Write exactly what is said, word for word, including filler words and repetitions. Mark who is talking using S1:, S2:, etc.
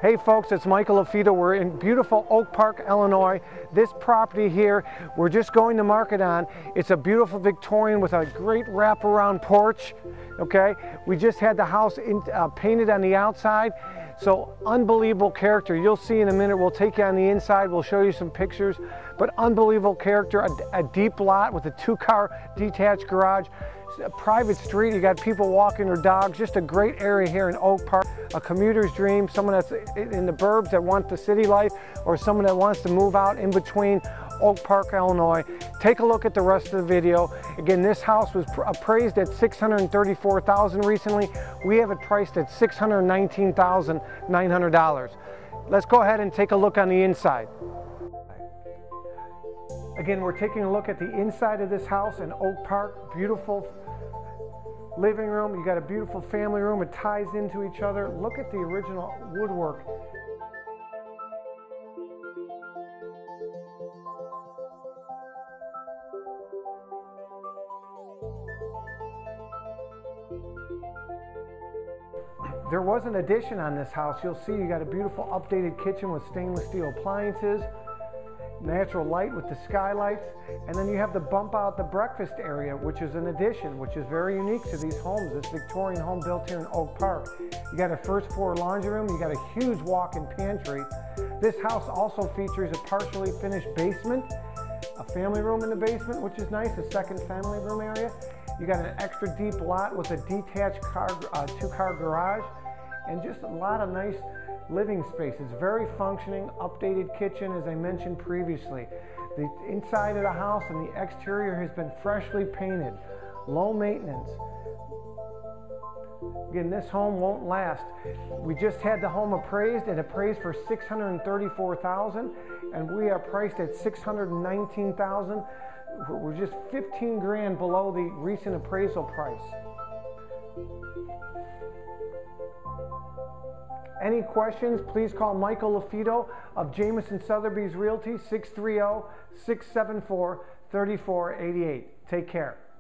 S1: Hey folks, it's Michael LaFido. We're in beautiful Oak Park, Illinois. This property here, we're just going to market on. It's a beautiful Victorian with a great wraparound porch, okay? We just had the house in, uh, painted on the outside, so unbelievable character. You'll see in a minute. We'll take you on the inside. We'll show you some pictures, but unbelievable character. A, a deep lot with a two-car detached garage. A private street, you got people walking their dogs, just a great area here in Oak Park. A commuter's dream, someone that's in the burbs that wants the city life, or someone that wants to move out in between Oak Park, Illinois. Take a look at the rest of the video. Again, this house was appraised at six hundred thirty-four thousand dollars recently. We have it priced at six hundred nineteen thousand nine hundred dollars. Let's go ahead and take a look on the inside. Again, we're taking a look at the inside of this house in Oak Park. Beautiful living room. You got a beautiful family room. It ties into each other. Look at the original woodwork. There was an addition on this house. You'll see you got a beautiful updated kitchen with stainless steel appliances, natural light with the skylights, and then you have the bump out the breakfast area, which is an addition, which is very unique to these homes, this Victorian home built here in Oak Park. You got a first floor laundry room, you got a huge walk-in pantry. This house also features a partially finished basement, a family room in the basement, which is nice, a second family room area. You got an extra deep lot with a detached car, uh, two-car garage, and just a lot of nice living space. It's very functioning, updated kitchen, as I mentioned previously. The inside of the house and the exterior has been freshly painted. Low maintenance. Again, this home won't last. We just had the home appraised and appraised for six hundred thirty-four thousand dollars, and we are priced at six hundred nineteen thousand dollars. We're just fifteen grand below the recent appraisal price. Any questions, please call Michael LaFido of Jamison Sotheby's Realty, six three zero, six seven four, three four eight eight. Take care.